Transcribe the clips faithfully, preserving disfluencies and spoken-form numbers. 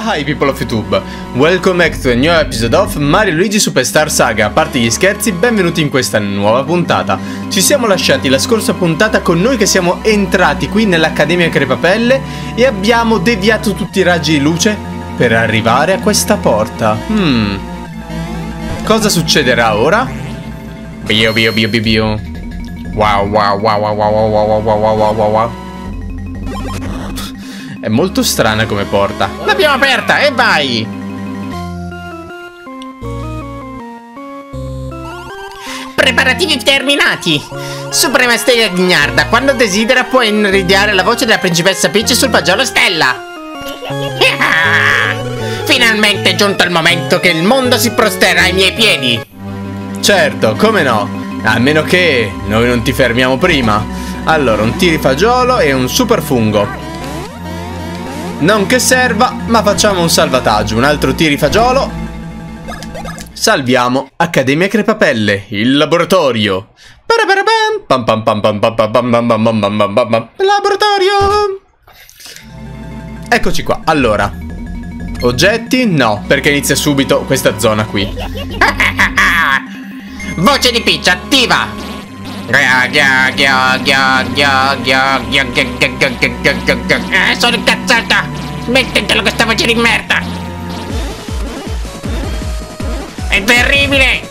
Hi people of YouTube, welcome back to a new episode of Mario Luigi Superstar Saga. A parte gli scherzi, benvenuti in questa nuova puntata. Ci siamo lasciati la scorsa puntata con noi che siamo entrati qui nell'Accademia Crepapelle e abbiamo deviato tutti i raggi di luce per arrivare a questa porta. Hmm. Cosa succederà ora? Bio bio bio bio bio. Wow wow wow wow wow wow wow wow wow wow wow. È molto strana come porta. L'abbiamo aperta e vai! Preparativi terminati! Suprema Stella Ghignarda, quando desidera può inridiare la voce della principessa Peach sul fagiolo Stella. Finalmente è giunto il momento che il mondo si prosterà ai miei piedi. Certo, come no? A meno che noi non ti fermiamo prima. Allora, un tirifagiolo e un super fungo. Non che serva, ma facciamo un salvataggio. Un altro tirifagiolo. Salviamo Accademia Crepapelle, il laboratorio. Laboratorio. Eccoci qua. Allora, oggetti? No, perché inizia subito questa zona qui. Voce di Peach attiva. Eh, sono incazzata. Smettetelo questa voce di merda. È terribile.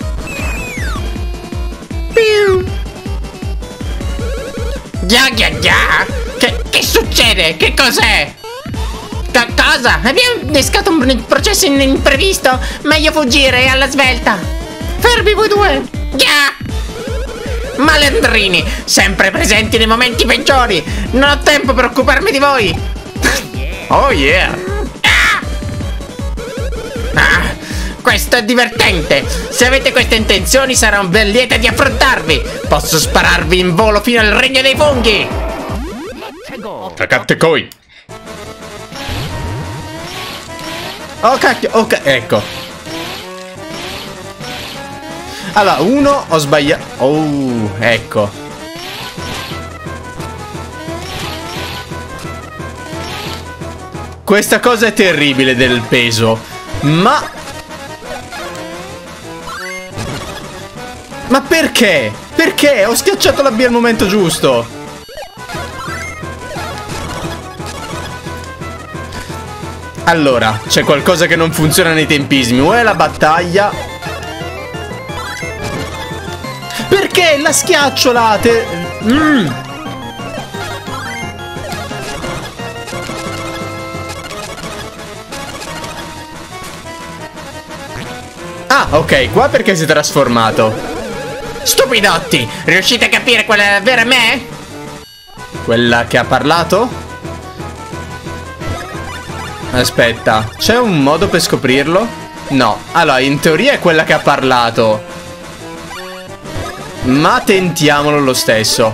Gia gia gia. Che, che succede? Che cos'è? Che cosa? Abbiamo innescato un processo imprevisto. Meglio fuggire alla svelta. Fermi voi due. Gia. Malandrini, sempre presenti nei momenti peggiori. Non ho tempo per occuparmi di voi. Oh yeah. Ah! Ah, questo è divertente. Se avete queste intenzioni sarò ben lieta di affrontarvi. Posso spararvi in volo fino al regno dei funghi. Cacate coi. Oh cacchio, ok, ecco. Allora, uno ho sbagliato. Oh, ecco. Questa cosa è terribile del peso. Ma Ma perché? Perché? Ho schiacciato la B al momento giusto. Allora, c'è qualcosa che non funziona nei tempismi. O è la battaglia. Perché la schiacciolate? Mm. Ah, ok, qua perché si è trasformato. Stupidotti, riuscite a capire qual è la vera me? Quella che ha parlato? Aspetta, c'è un modo per scoprirlo? No, allora, in teoria è quella che ha parlato. Ma tentiamolo lo stesso.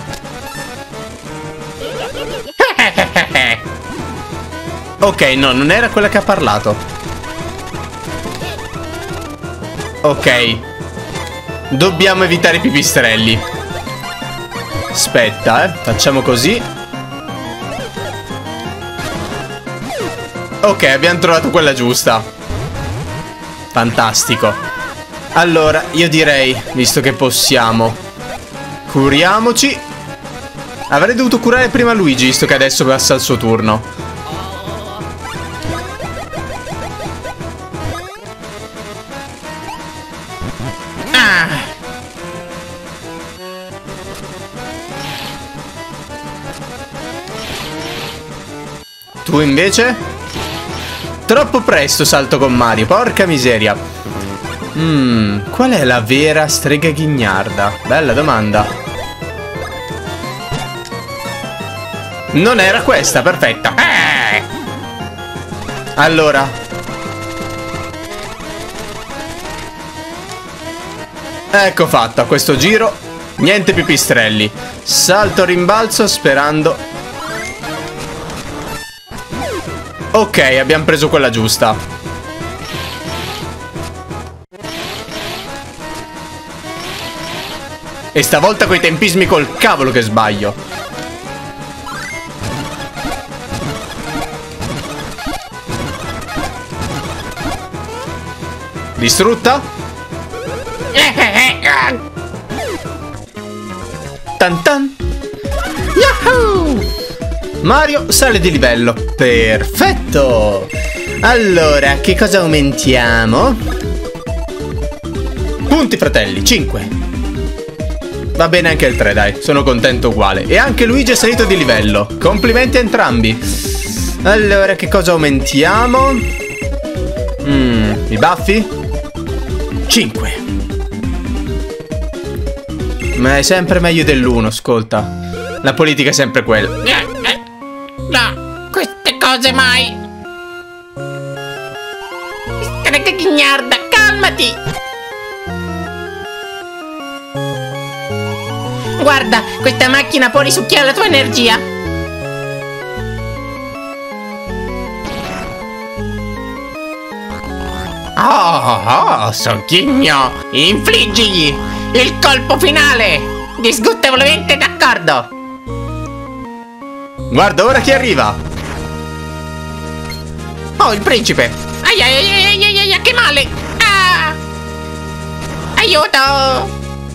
Ok, no, non era quella che ha parlato. Ok. Dobbiamo evitare i pipistrelli. Aspetta, eh. Facciamo così. Ok, abbiamo trovato quella giusta. Fantastico. Allora, io direi, visto che possiamo, curiamoci. Avrei dovuto curare prima Luigi, visto che adesso passa il suo turno. Ah. Tu invece? Troppo presto salto con Mario, porca miseria. Mmm, qual è la vera strega ghignarda? Bella domanda. Non era questa, perfetta. Eh. Allora. Ecco fatto, a questo giro. Niente pipistrelli. Salto rimbalzo sperando. Ok, abbiamo preso quella giusta. E stavolta coi tempismi col cavolo che sbaglio. Distrutta. Tan tan. Yahoo! Mario sale di livello. Perfetto. Allora, che cosa aumentiamo? Punti fratelli, cinque. Va bene anche il tre, dai, sono contento uguale. E anche Luigi è salito di livello. Complimenti a entrambi. Allora, che cosa aumentiamo? Mm, i baffi? cinque. Ma è sempre meglio dell'uno, ascolta. La politica è sempre quella. No, queste cose mai. Ghignarda, calmati. Guarda, questa macchina può risucchiare la tua energia. Oh, oh, Sogghigno, infliggigli il colpo finale. Disgustevolmente d'accordo. Guarda ora chi arriva. Oh, il principe. Ai ai ai ai ai ai, ai che male. Ah! Aiuto.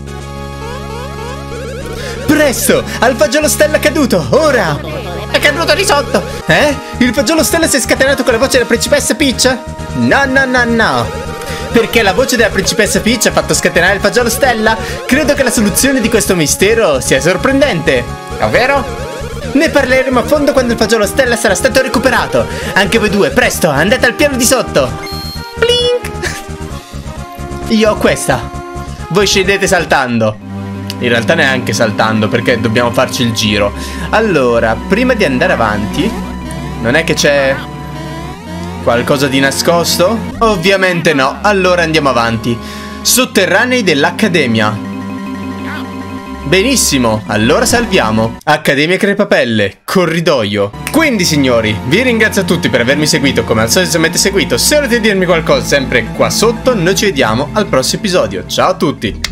Presto, al fagiolo stella caduto, ora. È caduto di sotto. Eh? Il fagiolo stella si è scatenato con la voce della principessa Peach? No, no, no, no. Perché la voce della principessa Peach ha fatto scatenare il fagiolo stella? Credo che la soluzione di questo mistero sia sorprendente. Ovvero? Ne parleremo a fondo quando il fagiolo stella sarà stato recuperato. Anche voi due, presto, andate al piano di sotto. Blink. Io ho questa. Voi scendete saltando. In realtà neanche saltando, perché dobbiamo farci il giro. Allora, prima di andare avanti, non è che c'è qualcosa di nascosto? Ovviamente no. Allora andiamo avanti. Sotterranei dell'Accademia. Benissimo, allora salviamo. Accademia Crepapelle, corridoio. Quindi signori, vi ringrazio a tutti per avermi seguito. Come al solito se mi avete seguito, se volete dirmi qualcosa sempre qua sotto. Noi ci vediamo al prossimo episodio. Ciao a tutti.